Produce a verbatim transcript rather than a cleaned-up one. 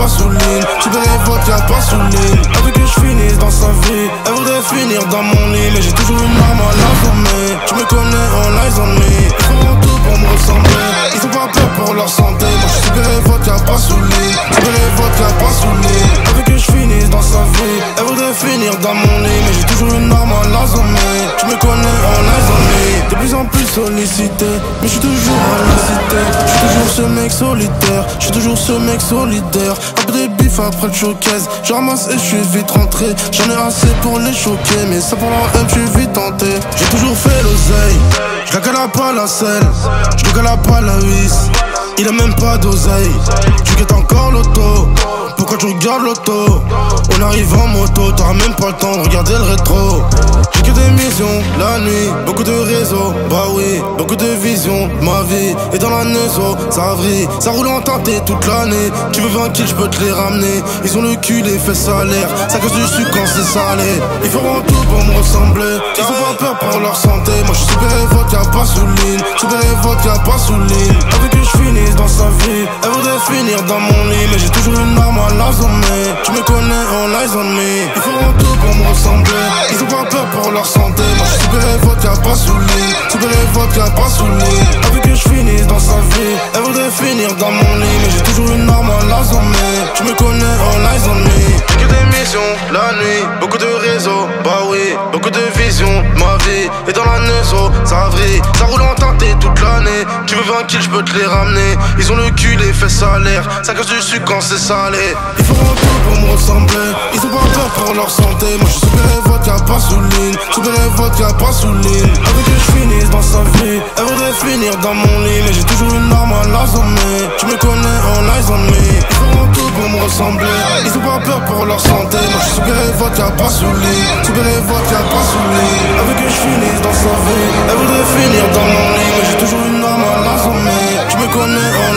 pas sous ligne. Super vodka, pas sous ligne. Elle veut que je finisse dans sa vie. Elle voudrait finir dans mon lit, mais j'ai toujours une arme à l'armée. Tu me connais, all eyes on me. Ils feront tout pour me ressembler. Ils ont pas peur pour leur santé. Moi je suis super vodka, pas sous ligne. Super vodka, pas sous ligne. Elle veut que je finisse dans sa vie. Elle voudrait finir dans mon lit, mais j'ai toujours une arme à l'armée. Tu me connais, all eyes on me. De plus en plus sollicité, mais je suis toujours à la cité. Je suis toujours ce mec solitaire, je suis toujours ce mec solidaire. Un peu de bif après le showcase, je ramasse et je suis vite rentré. J'en ai assez pour les choquer, mais ça pour leur M, je suis vite tenté. J'ai toujours fait l'oseille, je la pas la selle, je la pas la huisse. Il a même pas d'oseille, tu guettes encore l'auto. Pourquoi tu regardes l'auto? On arrive en moto, t'auras même pas le temps de regarder le rétro. J'ai que des missions, la nuit, beaucoup de réseaux, bah oui, beaucoup de visions, ma vie est dans la neuzo, ça vrille, ça roule en teinté toute l'année. Tu veux vingt kills, je peux te les ramener. Ils ont le cul, les fesses à l'air, ça casse du sucre quand c'est salé. Ils feront tout pour me ressembler, ils ont pas peur pour leur santé. Moi je suis super vodka, pas sous ligne, super vodka, pas sous ligne. Elle veut que je finisse dans sa vie, elle voudrait finir dans mon lit, mais j'ai toujours une arme à l'armée. Tu me connais, all eyes on me. Ils feront tout pour me ressembler, ils ont pas peur pour leur santé. Moi je suis super vodka, pas sous ligne, super vodka, pas sous ligne. Elle veut que je finisse dans sa vie, elle voudrait finir dans mon lit, mais j'ai toujours une arme à l'armée. Tu me connais, all eyes on me. J'ai que des missions, la nuit, beaucoup de réseaux, bah oui, beaucoup de visions, ma vie est dans la neuzo, ça vrille, ça roule en teinté toute l'année. Tu veux vingt kills, je peux te les ramener. Ils ont le cul, les fesses à l'air, ça casse du sucre quand c'est salé. Ils feront tout pour me ressembler, ils ont pas peur pour leur santé. Moi je suis super vodka, pas sous ligne, super vodka, pas sous ligne. Elle veut que je finisse dans sa vie, elle voudrait finir dans mon lit, mais j'ai toujours une arme à l'armée. Tu me connais, all eyes on me. Ils feront tout pour me ressembler, ils ont pas peur pour leur santé. Moi je suis super vodka, pas sous ligne, super vodka, pas sous ligne. Elle veut que je finisse dans sa vie, elle voudrait finir dans mon lit, mais j'ai toujours une arme à l'armée. Tu me connais, all